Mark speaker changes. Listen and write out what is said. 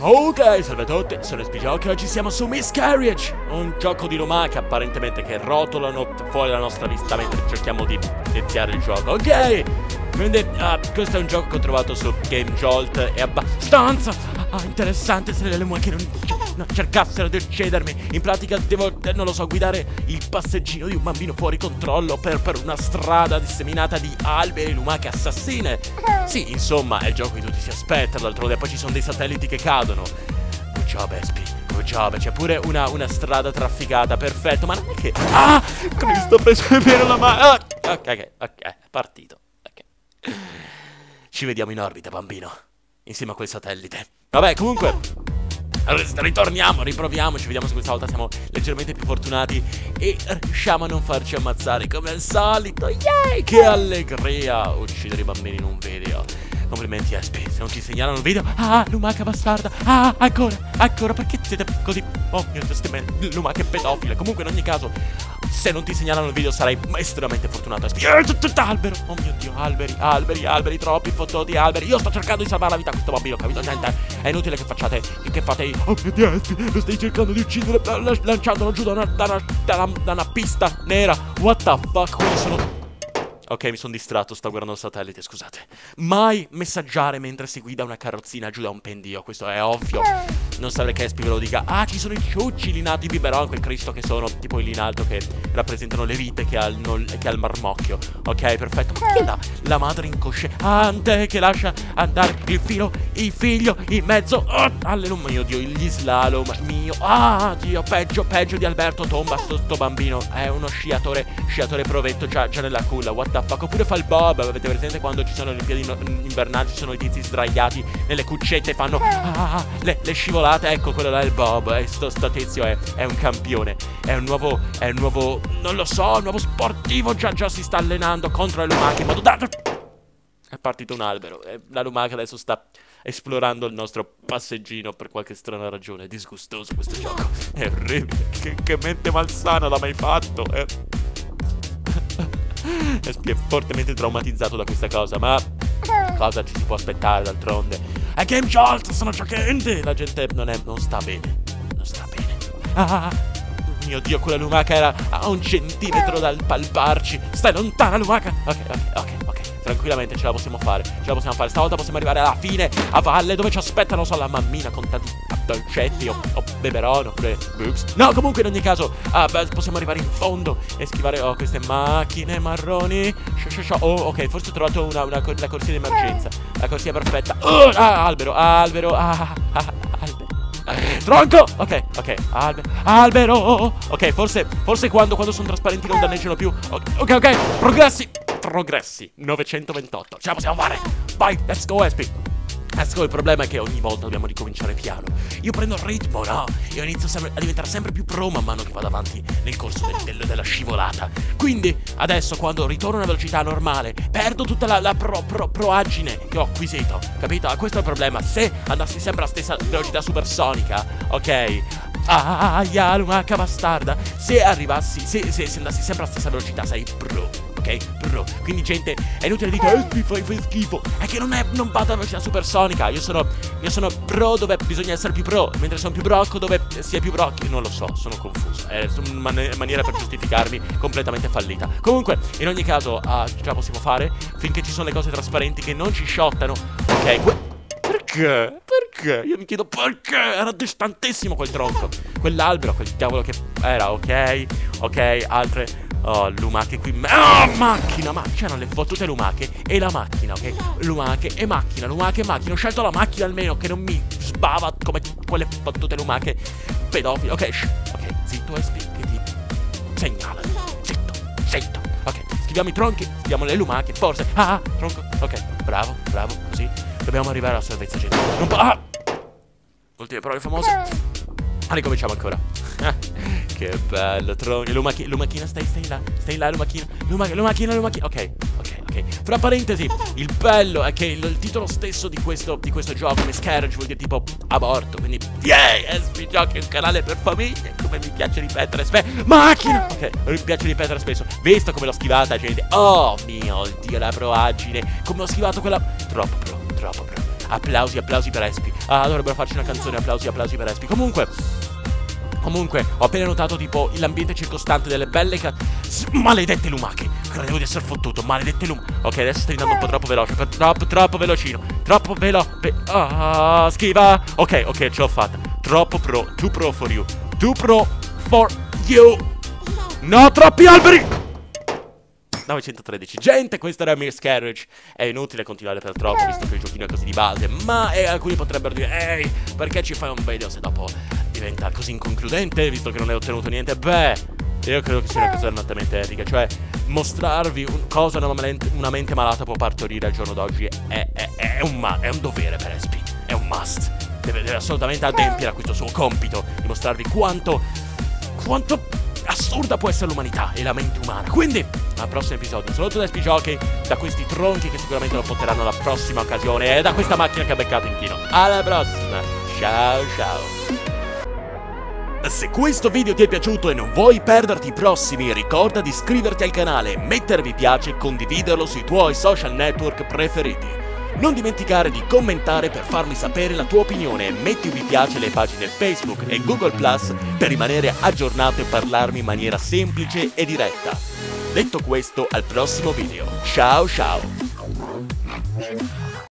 Speaker 1: Ok, salve a tutti, sono Spigioc e oggi siamo su Miscarriage, un gioco di lumache apparentemente che rotolano fuori dalla nostra vista mentre cerchiamo di iniziare il gioco. Ok, quindi questo è un gioco che ho trovato su Game Jolt e è abbastanza interessante se le lumache non cercassero di uccidermi. In pratica devo, non lo so, guidare il passeggino di un bambino fuori controllo per una strada disseminata di alberi e lumache assassine. Sì, insomma, è il gioco che tutti si aspettano, d'altronde poi ci sono dei satelliti che cadono. Good job, Espi, good job. C'è pure una strada trafficata, perfetto, ma non è che... Ah! Cristo, ho preso per la mano. Ok, è partito. Ok. Ci vediamo in orbita, bambino, insieme a quel satellite. Vabbè, comunque... ritorniamo, riproviamoci, vediamo se questa volta siamo leggermente più fortunati e riusciamo a non farci ammazzare come al solito. Yay! Che allegria uccidere i bambini in un video. Complimenti, Espi, se non ti segnalano il video. Ah, lumaca bastarda. Ah, ancora, perché siete così... Oh mio Dio, ste lumache pedofile. Comunque, in ogni caso, se non ti segnalano il video sarai estremamente fortunato, Espi. Albero, oh mio Dio, alberi, troppi fottuti alberi. Io sto cercando di salvare la vita a questo bambino, capito, gente? È inutile che fate... Oh mio Dio, Espi, lo stai cercando di uccidere lanciandolo giù da una pista nera. What the fuck, quelli sono... Ok, mi sono distratto, sto guardando il satellite, scusate. Mai messaggiare mentre si guida una carrozzina giù da un pendio, questo è ovvio. Non saprei che Espi ve lo dica. Ah, ci sono i ciucci lì nati biberon, quel Cristo che sono tipo lì in alto che rappresentano le vite che ha il marmocchio. Ok, perfetto. Ma chi è la madre incosciente che lascia andare il figlio in mezzo? Oh, alleluia, mio Dio, gli slalom mio. Ah, Dio, peggio di Alberto Tomba sto bambino. È uno sciatore provetto già nella culla. What the fuck? Oppure fa il bob. Avete presente quando ci sono le Olimpiadi invernali, ci sono i tizi sdraiati nelle cuccette e fanno le scivolate. Ecco, quello là è il bob. Sto tizio è un campione. È un nuovo, non lo so, un nuovo sportivo. Già si sta allenando contro le lumache in modo da... È partito un albero e la lumaca adesso sta esplorando il nostro passeggino per qualche strana ragione. È disgustoso questo gioco. È orribile. Che mente malsana l'ha mai fatto? È fortemente traumatizzato da questa cosa, ma cosa ci si può aspettare d'altronde? È Game Jolt, sono giochente. La gente non sta bene. Non sta bene. Ah, mio Dio, quella lumaca era a 1 centimetro dal palparci. Stai lontana, lumaca. Ok. Tranquillamente ce la possiamo fare. Stavolta possiamo arrivare alla fine, a valle, dove ci aspettano solo la mammina con tanti dolcetti o beberon oppure boobs. No, comunque in ogni caso possiamo arrivare in fondo e schivare queste macchine marroni. Oh, ok, forse ho trovato la corsia di emergenza. La corsia perfetta. Albero. Tronco! Ok, albero. Ok, forse quando sono trasparenti non danneggiano più. Ok, progressi 928. Ce la possiamo fare. Vai, let's go, Espi. Il problema è che ogni volta dobbiamo ricominciare piano. Io prendo il ritmo, no? Io inizio a diventare sempre più pro man mano che vado avanti nel corso della scivolata. Quindi adesso, quando ritorno a una velocità normale, perdo tutta la proagine che ho acquisito. Capito? Questo è il problema. Se andassi sempre alla stessa velocità supersonica, ok? Lumaca bastarda. Se andassi sempre alla stessa velocità, sei pro. Ok, pro. Quindi gente, è inutile dire fai schifo. È che non vado a velocità supersonica. Io sono pro dove bisogna essere più pro, mentre sono più brocco dove si è più brocchi. Non lo so, sono confuso. È una maniera per giustificarmi completamente fallita. Comunque, in ogni caso, ce la possiamo fare finché ci sono le cose trasparenti che non ci shottano. Ok, perché? Io mi chiedo perché. Era distantissimo quel tronco, quell'albero, quel diavolo che era. Ok, altre... Oh, lumache qui. Macchina. C'erano le fottute lumache e la macchina, ok? Lumache e macchina. Ho scelto la macchina almeno, che non mi sbava come quelle fottute lumache pedofile. Ok, zitto, Espi, che ti segnala. Zitto. Ok, scriviamo i tronchi, scriviamo le lumache, forse. Tronco. Ok, bravo, così. Dobbiamo arrivare alla salvezza, gente. Non ultime parole famose. Ricominciamo ancora. Che bello, tronco. Lumachina, stai là, lumachina. Ok. Fra parentesi, il bello è che il titolo stesso di questo gioco, Miscarriage, vuol dire tipo aborto. Quindi, Espi Giochi è un canale per famiglie, come mi piace ripetere spesso. Macchina! Ok, mi piace ripetere spesso. Visto come l'ho schivata, gente. Oh mio Dio, la proagine. Come ho schivato quella... Troppo pro. applausi per Espi. Dovrebbero farci una canzone, applausi per Espi. Comunque, ho appena notato tipo l'ambiente circostante delle belle maledette lumache. Credevo di essere fottuto, maledette lumache. Ok, adesso stai andando un po' troppo veloce, troppo velocino. Troppo schiva. Ok, ce l'ho fatta. Troppo pro, too pro for you. Too pro for you. No, troppi alberi. 913. Gente, questo era Miscarriage. È inutile continuare per troppo, visto che il giochino è così di base. Ma alcuni potrebbero dire: ehi, perché ci fai un video se dopo diventa così inconcludente, visto che non hai ottenuto niente? Beh, io credo che sia una cosa enormemente etica. Cioè, mostrarvi cosa una mente malata può partorire al giorno d'oggi è un dovere per Espi. È un must. Deve assolutamente adempiere a questo suo compito di mostrarvi quanto assurda può essere l'umanità e la mente umana. Quindi, al prossimo episodio, un saluto da Espi Giochi, da questi tronchi che sicuramente lo porteranno alla prossima occasione, e da questa macchina che ha beccato in chino. Alla prossima, ciao ciao. Se questo video ti è piaciuto e non vuoi perderti i prossimi, ricorda di iscriverti al canale, mettere mi piace e condividerlo sui tuoi social network preferiti. Non dimenticare di commentare per farmi sapere la tua opinione e metti un mi piace alle pagine Facebook e Google Plus per rimanere aggiornato e parlarmi in maniera semplice e diretta. Detto questo, al prossimo video. Ciao ciao!